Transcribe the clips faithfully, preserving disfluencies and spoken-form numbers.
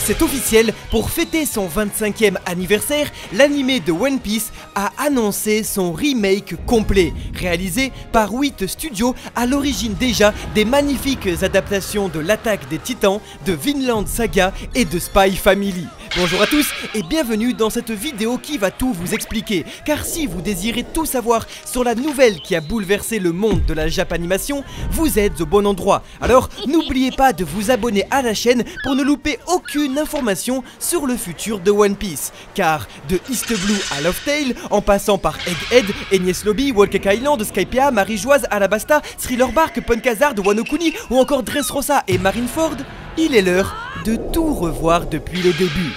C'est officiel, pour fêter son vingt-cinquième anniversaire, l'anime de One Piece a annoncé son remake complet, réalisé par huit studios, à l'origine déjà des magnifiques adaptations de l'Attaque des Titans, de Vinland Saga et de Spy Family. Bonjour à tous et bienvenue dans cette vidéo qui va tout vous expliquer, car si vous désirez tout savoir sur la nouvelle qui a bouleversé le monde de la Japanimation, vous êtes au bon endroit. Alors n'oubliez pas de vous abonner à la chaîne pour ne louper aucune information sur le futur de One Piece, car de East Blue à Love Tale, en passant par Egghead, Enies Lobby, Walcake Island, Skypiea, Marie-Joise, Alabasta, Thriller Bark, Punk Hazard, Wano Kuni ou encore Dressrosa et Marineford, il est l'heure de tout revoir depuis le début.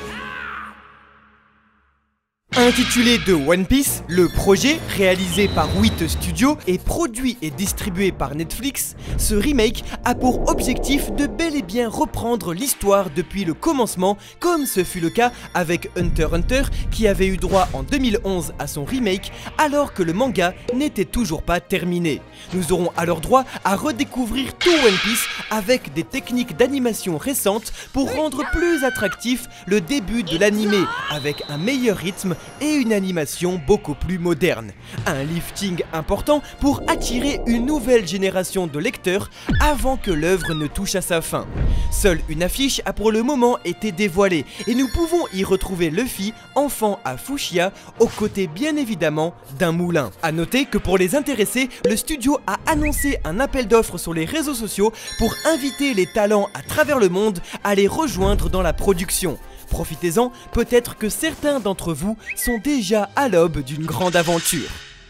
Intitulé de One Piece, le projet, réalisé par huit studios et produit et distribué par Netflix, ce remake a pour objectif de bel et bien reprendre l'histoire depuis le commencement, comme ce fut le cas avec Hunter x Hunter, qui avait eu droit en deux mille onze à son remake, alors que le manga n'était toujours pas terminé. Nous aurons alors droit à redécouvrir tout One Piece avec des techniques d'animation récentes pour rendre plus attractif le début de l'anime, avec un meilleur rythme et une animation beaucoup plus moderne. Un lifting important pour attirer une nouvelle génération de lecteurs avant que l'œuvre ne touche à sa fin. Seule une affiche a pour le moment été dévoilée et nous pouvons y retrouver Luffy, enfant à Fushia, aux côtés bien évidemment d'un moulin. A noter que pour les intéressés, le studio a annoncé un appel d'offres sur les réseaux sociaux pour inviter les talents à travers le monde à les rejoindre dans la production. Profitez-en, peut-être que certains d'entre vous sont déjà à l'aube d'une grande aventure.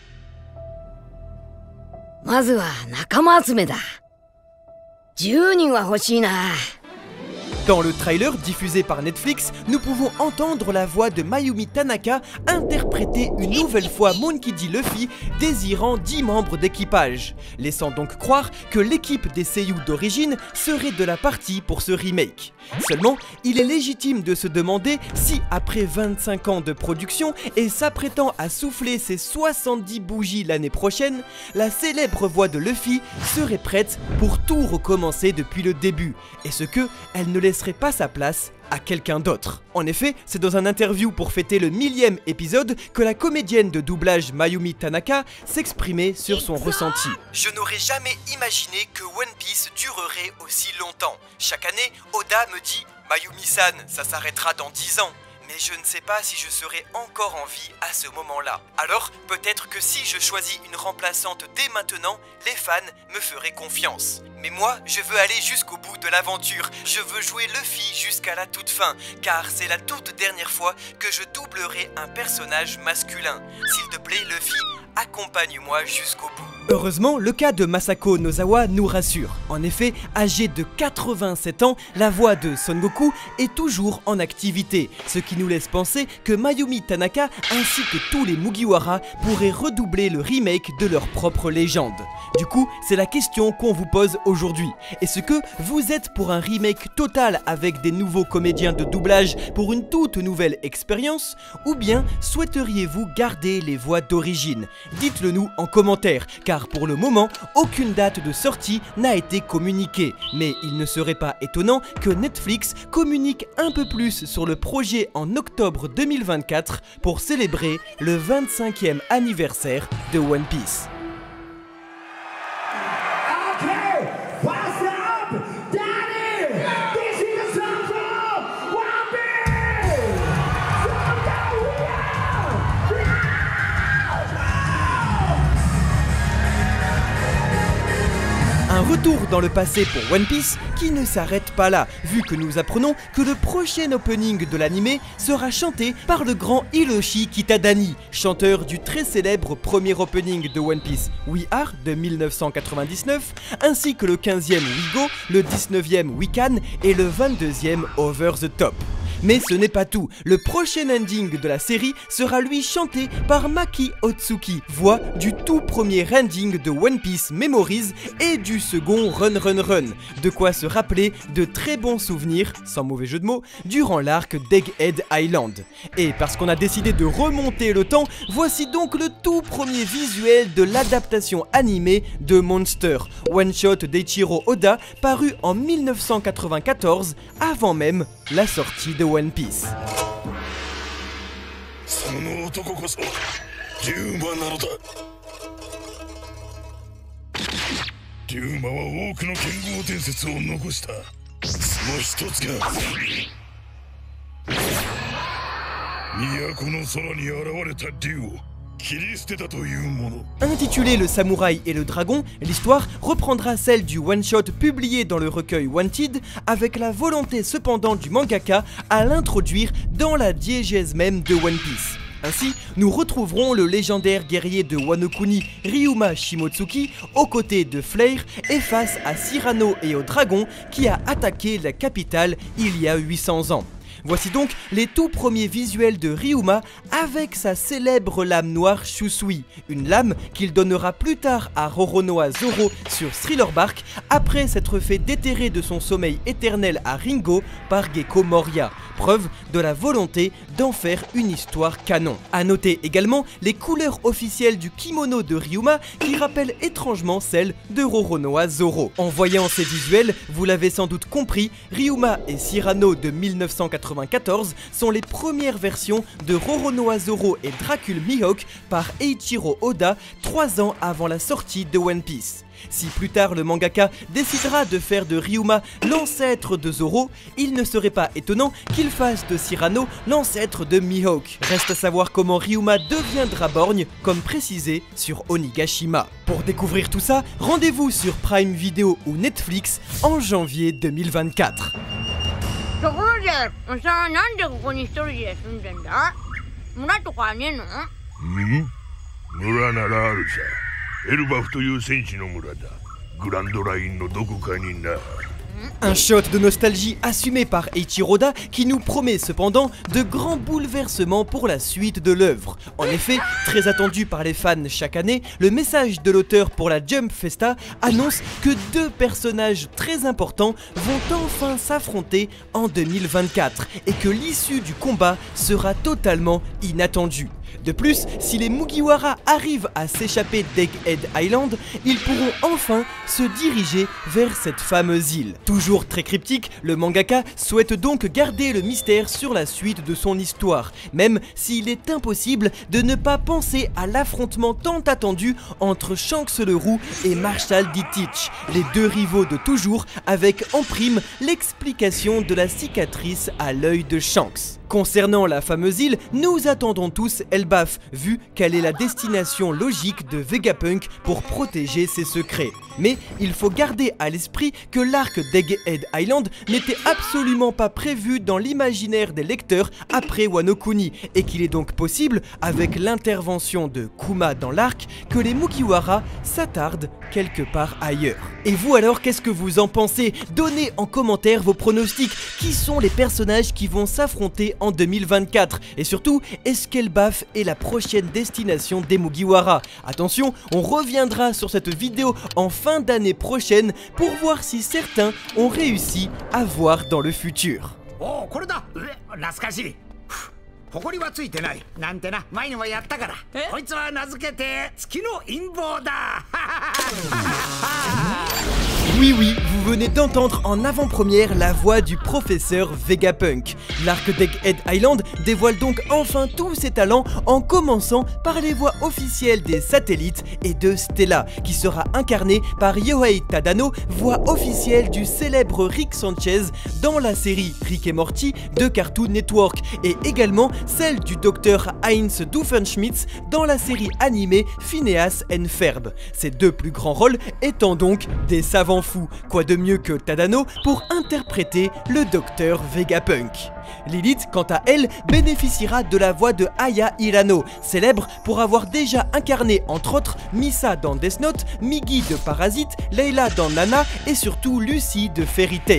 Dans le trailer diffusé par Netflix, nous pouvons entendre la voix de Mayumi Tanaka interpréter une nouvelle fois Monkey D. Luffy désirant dix membres d'équipage, laissant donc croire que l'équipe des seiyuu d'origine serait de la partie pour ce remake. Seulement, il est légitime de se demander si, après vingt-cinq ans de production et s'apprêtant à souffler ses soixante-dix bougies l'année prochaine, la célèbre voix de Luffy serait prête pour tout recommencer depuis le début, et ce que elle ne laisserait pas sa place à quelqu'un d'autre. En effet, c'est dans un interview pour fêter le millième épisode que la comédienne de doublage Mayumi Tanaka s'exprimait sur son ressenti. Je n'aurais jamais imaginé que One Piece durerait aussi longtemps. Chaque année, Oda me dit « Mayumi-san, ça s'arrêtera dans dix ans ». Mais je ne sais pas si je serai encore en vie à ce moment-là. Alors, peut-être que si je choisis une remplaçante dès maintenant, les fans me feraient confiance. Mais moi, je veux aller jusqu'au bout de l'aventure. Je veux jouer Luffy jusqu'à la toute fin, car c'est la toute dernière fois que je doublerai un personnage masculin. S'il te plaît, Luffy, accompagne-moi jusqu'au bout. Heureusement, le cas de Masako Nozawa nous rassure. En effet, âgé de quatre-vingt-sept ans, la voix de Son Goku est toujours en activité, ce qui nous laisse penser que Mayumi Tanaka ainsi que tous les Mugiwara pourraient redoubler le remake de leur propre légende. Du coup, c'est la question qu'on vous pose aujourd'hui. Est-ce que vous êtes pour un remake total avec des nouveaux comédiens de doublage pour une toute nouvelle expérience, ou bien souhaiteriez-vous garder les voix d'origine? Dites-le nous en commentaire, car pour le moment, aucune date de sortie n'a été communiquée. Mais il ne serait pas étonnant que Netflix communique un peu plus sur le projet en octobre deux mille vingt-quatre pour célébrer le vingt-cinquième anniversaire de One Piece. Un retour dans le passé pour One Piece qui ne s'arrête pas là, vu que nous apprenons que le prochain opening de l'anime sera chanté par le grand Hiroshi Kitadani, chanteur du très célèbre premier opening de One Piece We Are de mille neuf cent quatre-vingt-dix-neuf, ainsi que le quinzième We Go, le dix-neuvième We Can et le vingt-deuxième Over the Top. Mais ce n'est pas tout, le prochain ending de la série sera lui chanté par Maki Otsuki, voix du tout premier ending de One Piece Memories et du second Run Run Run, de quoi se rappeler de très bons souvenirs, sans mauvais jeu de mots, durant l'arc d'Egghead Island. Et parce qu'on a décidé de remonter le temps, voici donc le tout premier visuel de l'adaptation animée de Monster, one-shot d'Eiichiro Oda, paru en mille neuf cent quatre-vingt-quatorze, avant même la sortie de One Piece. Intitulé Le Samouraï et le Dragon, l'histoire reprendra celle du one-shot publié dans le recueil Wanted, avec la volonté cependant du mangaka à l'introduire dans la diégèse même de One Piece. Ainsi, nous retrouverons le légendaire guerrier de Wano Kuni, Ryuma Shimotsuki, aux côtés de Flair et face à Cyrano et au dragon qui a attaqué la capitale il y a huit cents ans. Voici donc les tout premiers visuels de Ryuma avec sa célèbre lame noire Shusui, une lame qu'il donnera plus tard à Roronoa Zoro sur Thriller Bark après s'être fait déterrer de son sommeil éternel à Ringo par Gecko Moria, preuve de la volonté d'en faire une histoire canon. A noter également les couleurs officielles du kimono de Ryuma qui rappellent étrangement celles de Roronoa Zoro. En voyant ces visuels, vous l'avez sans doute compris, Ryuma et Cyrano de mille neuf cent quatre-vingt-quatorze sont les premières versions de Roronoa Zoro et Dracul Mihawk par Eiichiro Oda, trois ans avant la sortie de One Piece. Si plus tard le mangaka décidera de faire de Ryuma l'ancêtre de Zoro, il ne serait pas étonnant qu'il fasse de Cyrano l'ancêtre de Mihawk. Reste à savoir comment Ryuma deviendra borgne, comme précisé sur Onigashima. Pour découvrir tout ça, rendez-vous sur Prime Video ou Netflix en janvier deux mille vingt-quatre. ところで、さあなんでここに一人で住んでんだ？村とかねえの？うん？村ならあるさ。エルバフという戦士の村だ。グランドラインのどこかにな。 Un shot de nostalgie assumé par Eiichiro Oda qui nous promet cependant de grands bouleversements pour la suite de l'œuvre. En effet, très attendu par les fans chaque année, le message de l'auteur pour la Jump Festa annonce que deux personnages très importants vont enfin s'affronter en deux mille vingt-quatre et que l'issue du combat sera totalement inattendue. De plus, si les Mugiwara arrivent à s'échapper d'Egghead Island, ils pourront enfin se diriger vers cette fameuse île. Toujours très cryptique, le mangaka souhaite donc garder le mystère sur la suite de son histoire, même s'il est impossible de ne pas penser à l'affrontement tant attendu entre Shanks le Roux et Marshall D. Teach, les deux rivaux de toujours, avec en prime l'explication de la cicatrice à l'œil de Shanks. Concernant la fameuse île, nous attendons tous Elbaf, vu qu'elle est la destination logique de Vegapunk pour protéger ses secrets. Mais il faut garder à l'esprit que l'arc d'Egghead Island n'était absolument pas prévu dans l'imaginaire des lecteurs après Wano Kuni, et qu'il est donc possible, avec l'intervention de Kuma dans l'arc, que les Mugiwara s'attardent quelque part ailleurs. Et vous alors, qu'est-ce que vous en pensez? Donnez en commentaire vos pronostics. Qui sont les personnages qui vont s'affronter en deux mille vingt-quatre? Et surtout, est-ce qu'Elbaf est la prochaine destination des Mugiwara? Attention, on reviendra sur cette vidéo en fin d'année prochaine pour voir si certains ont réussi à voir dans le futur. Oh, これだ。懐かしい。誇りはついてない。なんてな、前にもやったから。こいつは名付けて月の陰謀だ。Oui oui, vous venez d'entendre en avant-première la voix du professeur Vegapunk. L'arc d'Egghead Island dévoile donc enfin tous ses talents en commençant par les voix officielles des satellites et de Stella, qui sera incarnée par Yohei Tadano, voix officielle du célèbre Rick Sanchez dans la série Rick et Morty de Cartoon Network, et également celle du docteur Heinz Doofenshmirtz dans la série animée Phineas and Ferb. Ces deux plus grands rôles étant donc des savants fou. Quoi de mieux que Tadano pour interpréter le docteur Vegapunk. Lilith, quant à elle, bénéficiera de la voix de Aya Hirano, célèbre pour avoir déjà incarné entre autres Misa dans Death Note, Migi de Parasite, Layla dans Nana et surtout Lucy de Fairy Tail.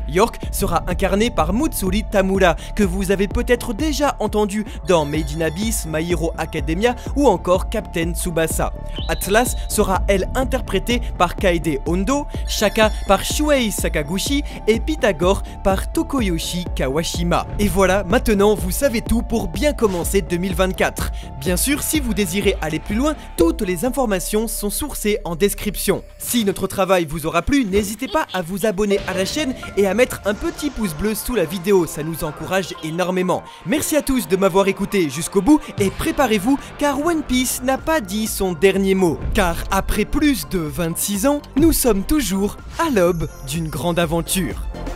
York sera incarné par Mutsuri Tamura, que vous avez peut-être déjà entendu dans Made in Abyss, My Hero Academia ou encore Captain Tsubasa. Atlas sera elle interprétée par Kaede Hondo, Shaka par Shuei Sakaguchi et Pythagore par Tokoyoshi Kawashima. Et voilà, maintenant vous savez tout pour bien commencer deux mille vingt-quatre. Bien sûr, si vous désirez aller plus loin, toutes les informations sont sourcées en description. Si notre travail vous aura plu, n'hésitez pas à vous abonner à la chaîne et à mettre un petit pouce bleu sous la vidéo, ça nous encourage énormément. Merci à tous de m'avoir écouté jusqu'au bout et préparez-vous car One Piece n'a pas dit son dernier mot. Car après plus de vingt-six ans, nous sommes toujours à l'aube d'une grande aventure.